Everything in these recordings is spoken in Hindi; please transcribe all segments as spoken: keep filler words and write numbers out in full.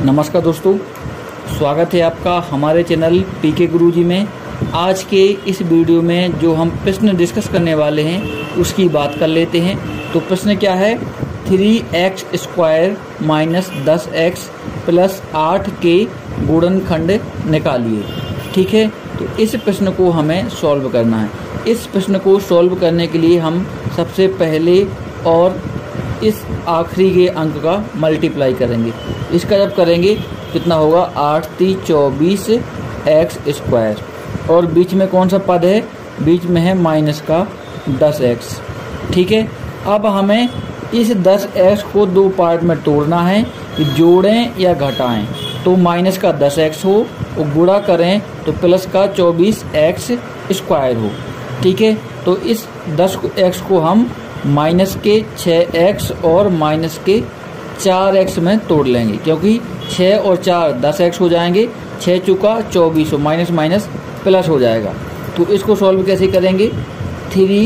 नमस्कार दोस्तों, स्वागत है आपका हमारे चैनल पीके गुरुजी में। आज के इस वीडियो में जो हम प्रश्न डिस्कस करने वाले हैं उसकी बात कर लेते हैं। तो प्रश्न क्या है, थ्री एक्स स्क्वायर माइनस दस एक्स प्लस आठ के गुणनखंड निकालिए। ठीक है, तो इस प्रश्न को हमें सॉल्व करना है। इस प्रश्न को सॉल्व करने के लिए हम सबसे पहले और इस आखिरी के अंक का मल्टीप्लाई करेंगे। इसका जब करेंगे कितना होगा, आठ ती चौबीस एक्स स्क्वायर, और बीच में कौन सा पद है, बीच में है माइनस का दस एक्स। ठीक है, अब हमें इस दस एक्स को दो पार्ट में तोड़ना है, जोड़ें या घटाएं। तो माइनस का दस एक्स हो और गुणा करें तो प्लस का चौबीस एक्स स्क्वायर हो। ठीक है, तो इस दस एक्स को हम माइनस के छः एक्स और माइनस के चार एक्स में तोड़ लेंगे, क्योंकि छः और चार दस एक्स हो जाएंगे, छः चुका चौबीस हो, माइनस माइनस प्लस हो जाएगा। तो इसको सॉल्व कैसे करेंगे, थ्री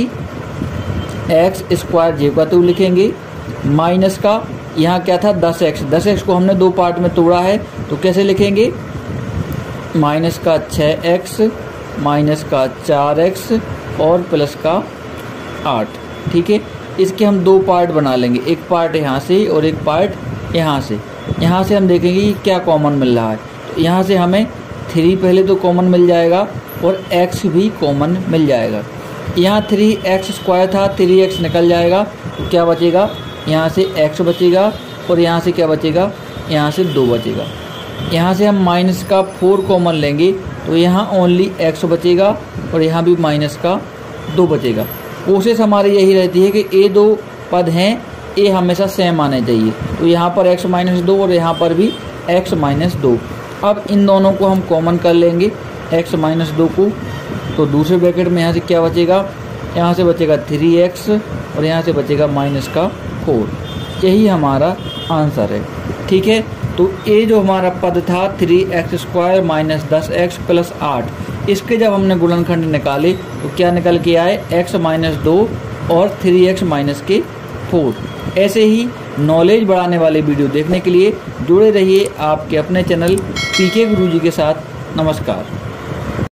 एक्स स्क्वायर जे का तो लिखेंगे, माइनस का यहाँ क्या था दस एक्स, दस एक्स को हमने दो पार्ट में तोड़ा है तो कैसे लिखेंगे, माइनस का छः एक्स माइनस का चार एक्स और प्लस का आठ। ठीक है, इसके हम दो पार्ट बना लेंगे, एक पार्ट यहाँ से और एक पार्ट यहाँ से। यहाँ से हम देखेंगे कि क्या कॉमन मिल रहा है। तो यहाँ से हमें थ्री पहले तो कॉमन मिल जाएगा और एक्स भी कॉमन मिल जाएगा। यहाँ थ्री एक्स स्क्वायर था, थ्री एक्स निकल जाएगा तो क्या बचेगा, यहाँ से एक्स बचेगा और यहाँ से क्या बचेगा, यहाँ से दो बचेगा। यहाँ से हम माइनस का फोर कॉमन लेंगे तो यहाँ ओनली एक्स बचेगा और यहाँ भी माइनस का दो बचेगा। कोशिश हमारी यही रहती है कि ए दो पद हैं, ए हमेशा सेम आने चाहिए। तो यहाँ पर x माइनस दो और यहाँ पर भी x माइनस दो। अब इन दोनों को हम कॉमन कर लेंगे, x माइनस दो को, तो दूसरे ब्रैकेट में यहाँ से क्या बचेगा, यहाँ से बचेगा थ्री एक्स और यहाँ से बचेगा माइनस का फोर। यही हमारा आंसर है। ठीक है, तो ए जो हमारा पद था थ्री एक्स स्क्वायर माइनस दस एक्स प्लस आठ, इसके जब हमने गुणनखंड निकाले तो क्या निकल के आए, x माइनस दो और थ्री एक्स माइनस के फोर। ऐसे ही नॉलेज बढ़ाने वाले वीडियो देखने के लिए जुड़े रहिए आपके अपने चैनल पीके गुरुजी के साथ। नमस्कार।